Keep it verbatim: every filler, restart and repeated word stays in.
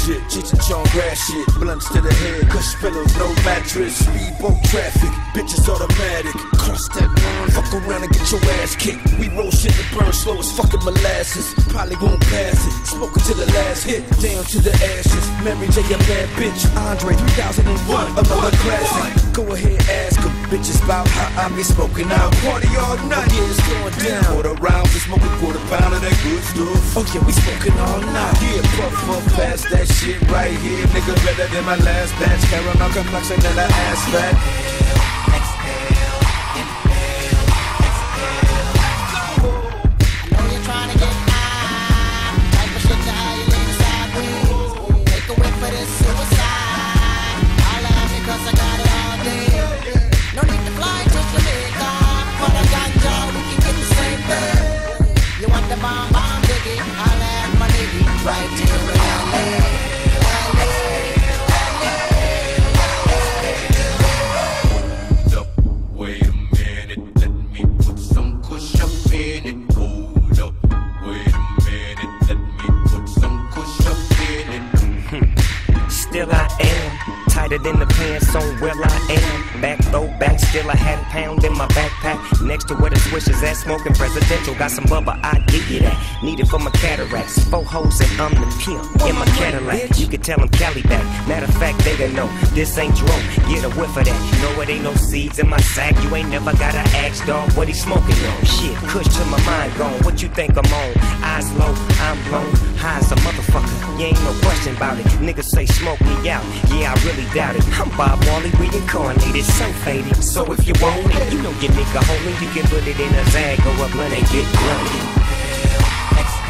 shit, Cheech and Chong grass shit, blunts to the head, Kush pillows, no mattress, speedboat traffic, bitches automatic, cross that line, fuck around and get your ass kicked. We roll shit that burn slow as fucking molasses, probably won't pass it, smoking to the last hit, down to the ashes. Mary J, a bad bitch, Andre three thousand one, another classic. Go ahead, ask them bitches about how I be smoking out. Party all night, yeah, it's going down. Quarter rounds, we smoking quarter pound of that good stuff. Oh yeah, we smoking all night. Yeah, puff, puff, pass that shit right here. Nigga better than my last batch. Caramel complexion and an ass fat. Still I am tighter than the pants on where I am. Back throw back, still I had a pound in my backpack. Next to where the swish is at, smoking presidential. Got some bubba, I give you that. Need it for my cataracts. Four hoes and I'm the pimp in my Cadillac. You can tell them Cali back. Matter of fact, they gon' know this ain't drone. Get a whiff of that. Know it ain't no seeds in my sack. You ain't never gotta ask, dog, what he smoking on. Shit, Kush till my mind gone. What you think I'm on? Eyes low, I'm blown. High as a motherfucker. You ain't no question about it. Niggas say smoke me out. Yeah, I really doubt it. I'm Bob Marley, reincarnated, so faded. So if you want it, you know your nigga homie, you can put it in a bag or a blunt and get blunted.